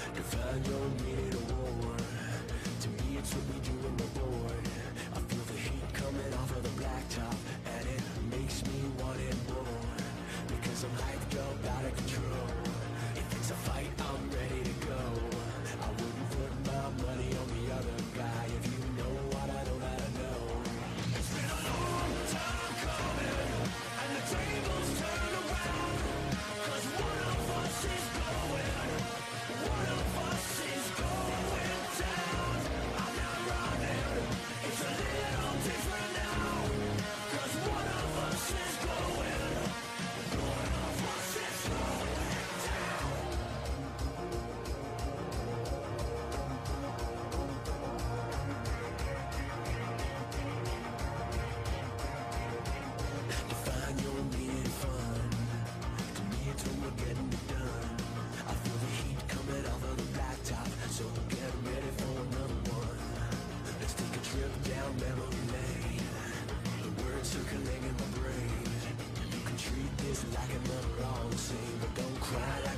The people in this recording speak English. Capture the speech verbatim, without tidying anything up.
Define your meaning of war. To me it's what we do when we're bored. I feel the heat coming off of the blacktop, and it makes me want it more. Because I'm hyped up, out of control. If it's a fight, I'm ready to go. I wouldn't put my money on the other guy. If you know what I know that I know. It's been a long time coming, and the tables turn around. Cause one of us is going, one of us is going down. I'm not running, it's a little different now. Cause one of us is going, one of us is going down. Define your meaning fun. To me it's when we're getting it done. I feel the heat coming off of the blacktop, so get ready for another one. Let's take a trip down memory lane. The words circling in my brain. You can treat this like another all the same, but don't cry like